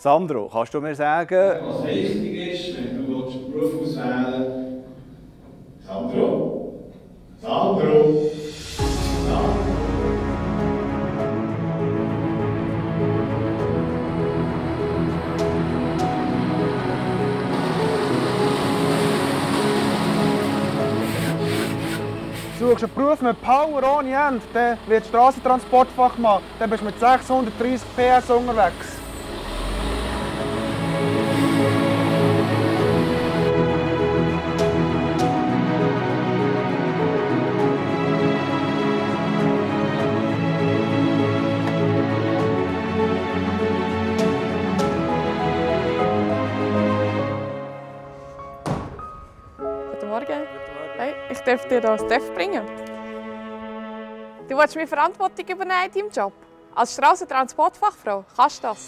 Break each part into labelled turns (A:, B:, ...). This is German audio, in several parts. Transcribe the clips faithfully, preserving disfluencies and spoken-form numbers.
A: Sandro, kannst du mir sagen...
B: Was wichtig ist, wenn du einen Beruf auswählen willst? Sandro? Sandro? Sandro?
C: Suchst du einen Beruf mit Power ohne Ende, dann wird Strassentransportfachmann, dann bist du mit sechshundertdreissig P S unterwegs.
D: Guten Morgen. Hey, ich darf dir das Def bringen. Du willst mir Verantwortung übernehmen in deinem Job? Als Strassentransportfachfrau kannst du das.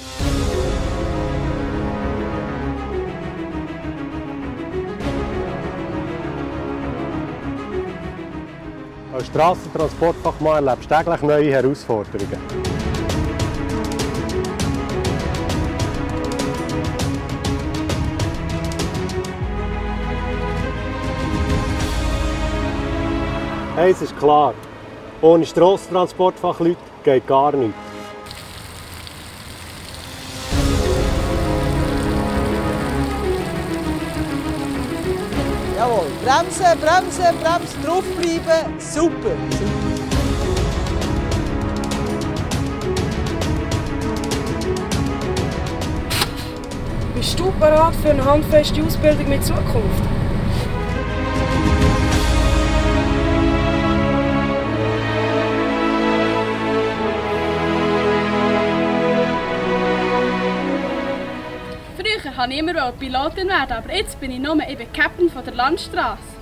E: Als Strassentransportfachmann erlebst du täglich neue Herausforderungen. Eins ist klar, ohne Strassentransportfachleute geht gar nichts.
F: Jawohl, bremsen, bremsen, bremsen, draufbleiben, super.
G: Bist du bereit für eine handfeste Ausbildung mit Zukunft?
H: Früher wollte ich immer Pilotin werden, aber jetzt bin ich nur eben Captain von der Landstraße.